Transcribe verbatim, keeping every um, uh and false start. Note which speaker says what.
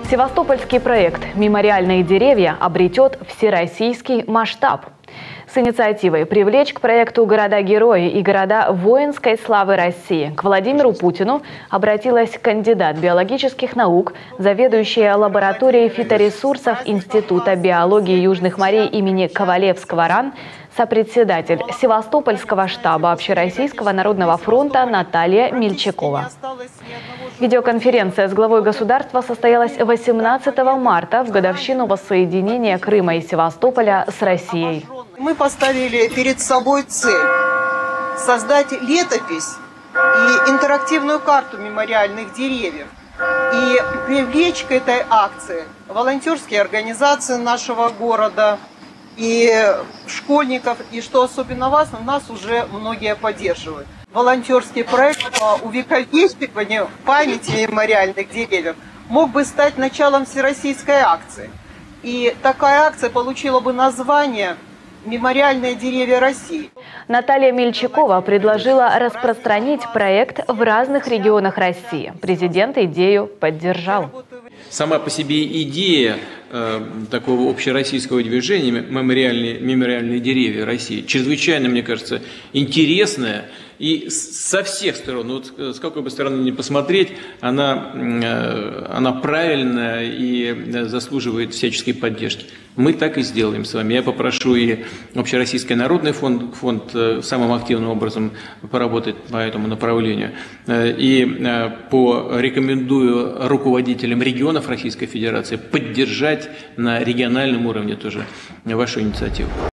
Speaker 1: Севастопольский проект «Мемориальные деревья» обретет всероссийский масштаб. С инициативой привлечь к проекту города-герои и города воинской славы России к Владимиру Путину обратилась кандидат биологических наук, заведующая лабораторией фиторесурсов Института биологии Южных морей имени Ковалевского РАН, сопредседатель Севастопольского штаба Общероссийского народного фронта Наталья Мельчакова. Видеоконференция с главой государства состоялась восемнадцатого марта в годовщину воссоединения Крыма и Севастополя с Россией.
Speaker 2: Мы поставили перед собой цель создать летопись и интерактивную карту мемориальных деревьев и привлечь к этой акции волонтерские организации нашего города и школьников, и что особенно важно, нас уже многие поддерживают. Волонтерский проект по увековечиванию памяти мемориальных деревьев мог бы стать началом всероссийской акции. И такая акция получила бы название «Мемориальные деревья России».
Speaker 1: Наталья Мельчакова предложила распространить проект в разных регионах России. Президент идею поддержал.
Speaker 3: Сама по себе идея э, такого общероссийского движения «Мемориальные, мемориальные деревья России» чрезвычайно, мне кажется, интересная. И со всех сторон, вот с какой бы стороны ни посмотреть, она, э, она правильная и заслуживает всяческой поддержки. Мы так и сделаем с вами. Я попрошу и Общероссийский народный фонд, фонд э, самым активным образом поработать по этому направлению. Э, и э, порекомендую руководителям регионов Российской Федерации поддержать на региональном уровне тоже вашу инициативу.